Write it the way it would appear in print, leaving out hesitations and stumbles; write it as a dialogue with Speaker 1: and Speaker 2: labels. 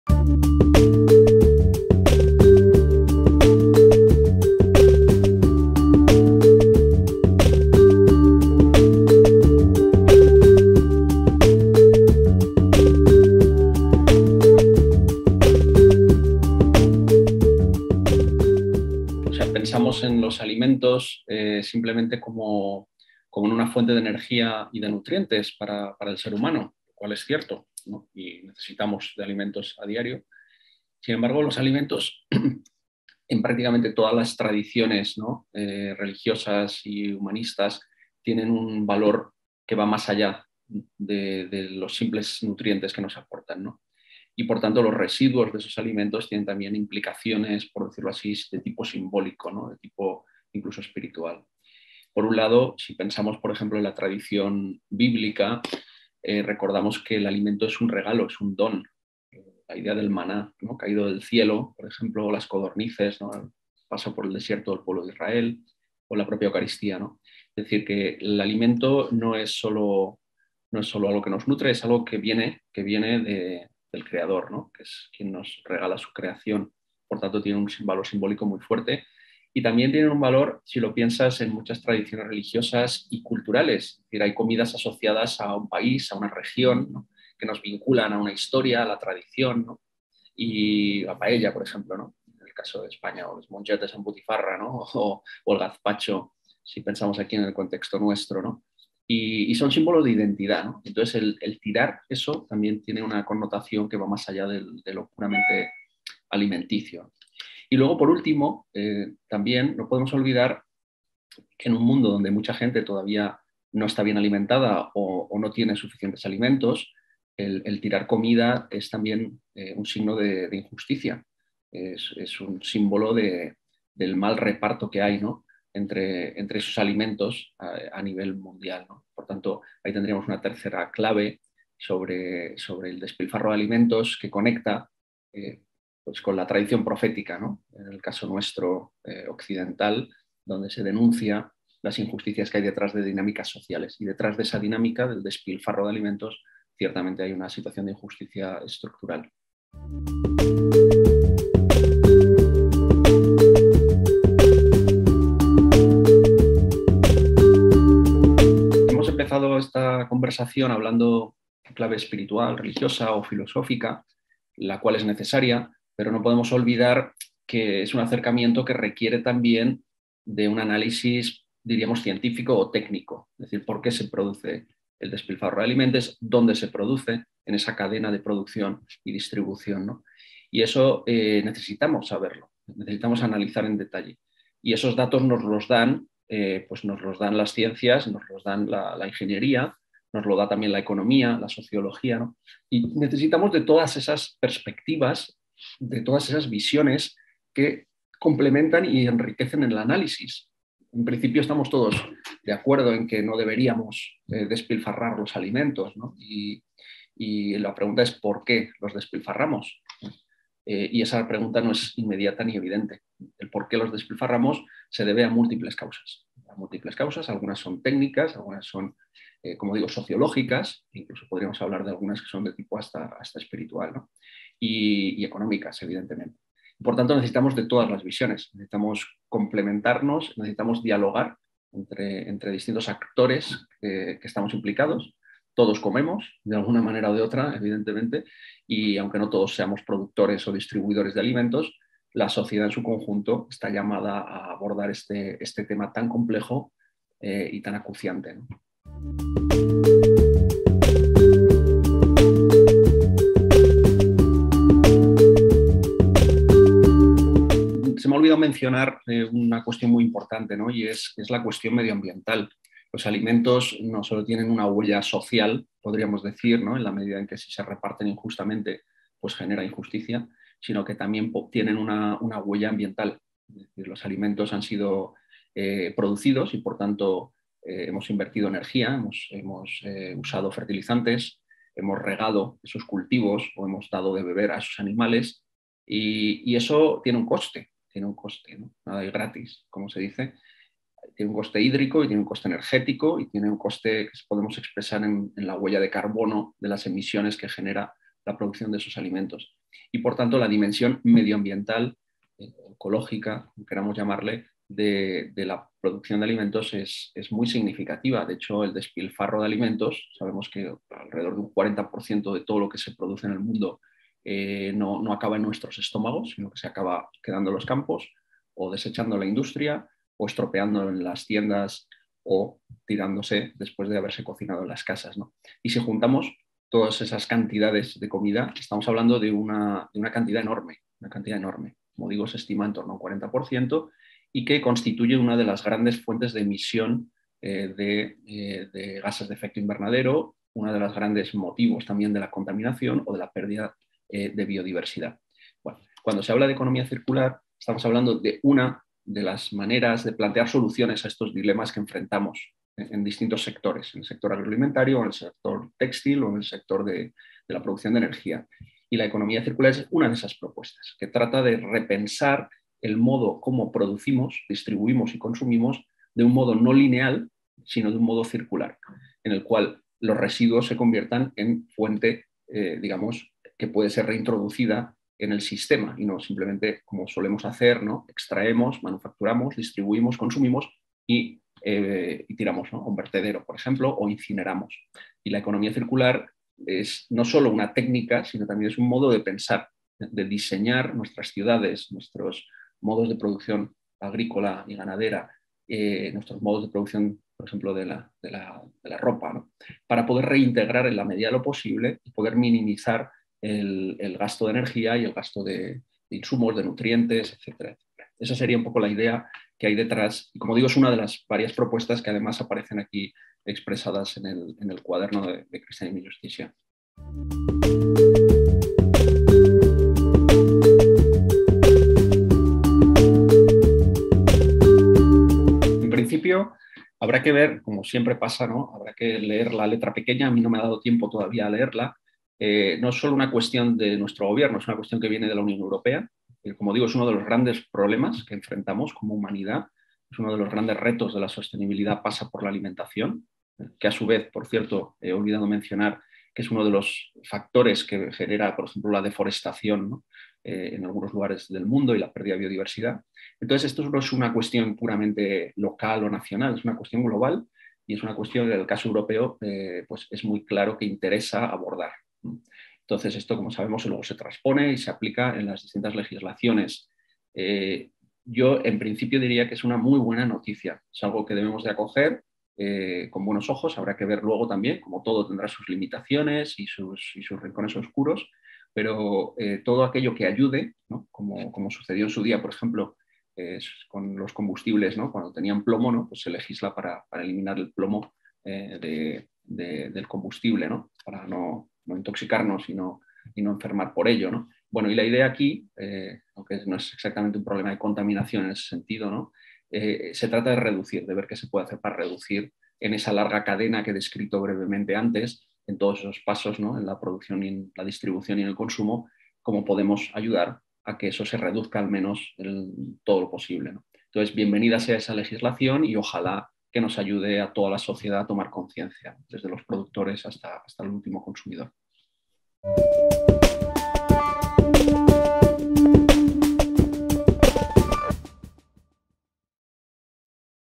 Speaker 1: Pensamos en los alimentos simplemente como en una fuente de energía y de nutrientes para el ser humano, lo cual es cierto, ¿no? Y necesitamos de alimentos a diario. Sin embargo, los alimentos en prácticamente todas las tradiciones, ¿no? Religiosas y humanistas tienen un valor que va más allá de los simples nutrientes que nos aportan, ¿no? Y por tanto los residuos de esos alimentos tienen también implicaciones, por decirlo así, de tipo simbólico, ¿no? De tipo incluso espiritual. Por un lado, si pensamos, por ejemplo, en la tradición bíblica, recordamos que el alimento es un regalo, es un don. La idea del maná, ¿no? Caído del cielo, por ejemplo, las codornices, ¿no? El paso por el desierto del pueblo de Israel, o la propia Eucaristía, ¿no? Es decir, que el alimento no es solo algo que nos nutre, es algo que viene del Creador, ¿no? Que es quien nos regala su creación. Por tanto, tiene un valor simbólico muy fuerte. Y también tiene un valor, si lo piensas, en muchas tradiciones religiosas y culturales. Es decir, hay comidas asociadas a un país, a una región, ¿no? Que nos vinculan a una historia, a la tradición, ¿no? Y la paella, por ejemplo, ¿no? En el caso de España, o los monchetes en butifarra, ¿no? O el gazpacho, si pensamos aquí en el contexto nuestro, ¿no? Y son símbolos de identidad, ¿no? Entonces, el tirar eso también tiene una connotación que va más allá de lo puramente alimenticio. Y luego, por último, también no podemos olvidar que en un mundo donde mucha gente todavía no está bien alimentada o no tiene suficientes alimentos, el tirar comida es también un signo de injusticia. Es un símbolo del mal reparto que hay, ¿no? entre esos alimentos a nivel mundial, ¿no? Por tanto, ahí tendríamos una tercera clave sobre el despilfarro de alimentos que conecta pues con la tradición profética, ¿no? En el caso nuestro occidental, donde se denuncia las injusticias que hay detrás de dinámicas sociales. Y detrás de esa dinámica del despilfarro de alimentos, ciertamente hay una situación de injusticia estructural. Hemos empezado esta conversación hablando de clave espiritual, religiosa o filosófica, la cual es necesaria, pero no podemos olvidar que es un acercamiento que requiere también de un análisis, diríamos, científico o técnico. Es decir, por qué se produce el despilfarro de alimentos, dónde se produce en esa cadena de producción y distribución, ¿no? Y eso necesitamos saberlo, necesitamos analizar en detalle. Y esos datos nos los dan, pues nos los dan las ciencias, nos los dan la ingeniería, nos lo da también la economía, la sociología, ¿no? Y necesitamos de todas esas perspectivas, de todas esas visiones que complementan y enriquecen el análisis. En principio estamos todos de acuerdo en que no deberíamos despilfarrar los alimentos, ¿no? Y la pregunta es ¿por qué los despilfarramos? Y esa pregunta no es inmediata ni evidente. El por qué los despilfarramos se debe a múltiples causas. A múltiples causas, algunas son técnicas, algunas son, como digo, sociológicas, incluso podríamos hablar de algunas que son de tipo hasta espiritual, ¿no? Y económicas, evidentemente. Por tanto, necesitamos de todas las visiones, necesitamos complementarnos, necesitamos dialogar entre distintos actores que estamos implicados. Todos comemos, de alguna manera o de otra, evidentemente, y aunque no todos seamos productores o distribuidores de alimentos, la sociedad en su conjunto está llamada a abordar este tema tan complejo y tan acuciante, ¿no? Se me ha olvidado mencionar una cuestión muy importante, ¿no? Y es la cuestión medioambiental. Los alimentos no solo tienen una huella social, podríamos decir, ¿no? En la medida en que si se reparten injustamente, pues genera injusticia, sino que también tienen una huella ambiental. Es decir, los alimentos han sido producidos y por tanto hemos invertido energía, hemos usado fertilizantes, hemos regado esos cultivos o hemos dado de beber a esos animales y eso tiene un coste, ¿no? Nada es gratis, como se dice. Tiene un coste hídrico y tiene un coste energético y tiene un coste que podemos expresar en la huella de carbono de las emisiones que genera la producción de esos alimentos. Y por tanto la dimensión medioambiental, ecológica, como queramos llamarle, de la producción de alimentos es muy significativa. De hecho, el despilfarro de alimentos, sabemos que alrededor de un 40% de todo lo que se produce en el mundo no acaba en nuestros estómagos, sino que se acaba quedando en los campos o desechando en la industria o estropeando en las tiendas o tirándose después de haberse cocinado en las casas, ¿no? Y si juntamos todas esas cantidades de comida, estamos hablando de una cantidad enorme, una cantidad enorme. Como digo, se estima en torno a un 40% y que constituye una de las grandes fuentes de emisión de gases de efecto invernadero, uno de los grandes motivos también de la contaminación o de la pérdida de biodiversidad. Bueno, cuando se habla de economía circular, estamos hablando de una de las maneras de plantear soluciones a estos dilemas que enfrentamos en distintos sectores, en el sector agroalimentario, en el sector textil o en el sector de la producción de energía. Y la economía circular es una de esas propuestas, que trata de repensar el modo como producimos, distribuimos y consumimos de un modo no lineal, sino de un modo circular, en el cual los residuos se conviertan en fuente, digamos, que puede ser reintroducida en el sistema y no simplemente como solemos hacer, ¿no? Extraemos, manufacturamos, distribuimos, consumimos y tiramos, ¿no? A un vertedero, por ejemplo, o incineramos. Y la economía circular es no solo una técnica, sino también es un modo de pensar, de diseñar nuestras ciudades, nuestros modos de producción agrícola y ganadera, nuestros modos de producción, por ejemplo, de la ropa, ¿no? Para poder reintegrar en la medida de lo posible y poder minimizar el gasto de energía y el gasto de insumos, de nutrientes, etcétera, etcétera. Esa sería un poco la idea que hay detrás. Y como digo, es una de las varias propuestas que además aparecen aquí expresadas en el cuaderno de Cristianismo y Justicia. En principio, habrá que ver, como siempre pasa, ¿no? Habrá que leer la letra pequeña. A mí no me ha dado tiempo todavía a leerla. No es solo una cuestión de nuestro gobierno, es una cuestión que viene de la Unión Europea. Como digo, es uno de los grandes problemas que enfrentamos como humanidad. Es uno de los grandes retos de la sostenibilidad, pasa por la alimentación, que a su vez, por cierto, he olvidado mencionar que es uno de los factores que genera, por ejemplo, la deforestación, ¿no? En algunos lugares del mundo y la pérdida de biodiversidad. Entonces, esto no es una cuestión puramente local o nacional, es una cuestión global y es una cuestión que en el caso europeo pues es muy claro que interesa abordar. Entonces, esto, como sabemos, luego se transpone y se aplica en las distintas legislaciones. Yo, en principio, diría que es una muy buena noticia. Es algo que debemos de acoger con buenos ojos. Habrá que ver luego también, como todo tendrá sus limitaciones y sus rincones oscuros, pero todo aquello que ayude, ¿no? Como sucedió en su día, por ejemplo, con los combustibles, ¿no? Cuando tenían plomo, ¿no? Pues se legisla para eliminar el plomo del combustible, ¿no? Para no intoxicarnos y no enfermar por ello, ¿no? Bueno, y la idea aquí, aunque no es exactamente un problema de contaminación en ese sentido, ¿no? Se trata de reducir, de ver qué se puede hacer para reducir en esa larga cadena que he descrito brevemente antes, en todos esos pasos, ¿no? En la producción y en la distribución y en el consumo, cómo podemos ayudar a que eso se reduzca al menos todo lo posible, ¿no? Entonces, bienvenida sea esa legislación y ojalá que nos ayude a toda la sociedad a tomar conciencia, desde los productores hasta el último consumidor.